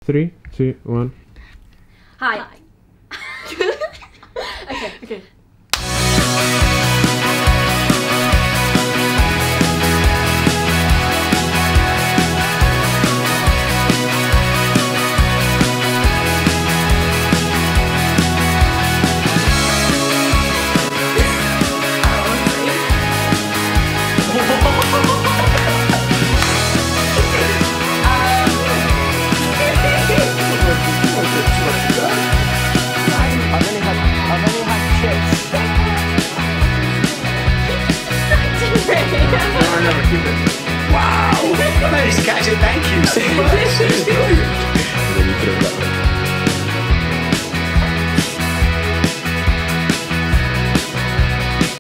3, 2, 1. Hi. Okay. Wow! I managed to catch it, thank you so much.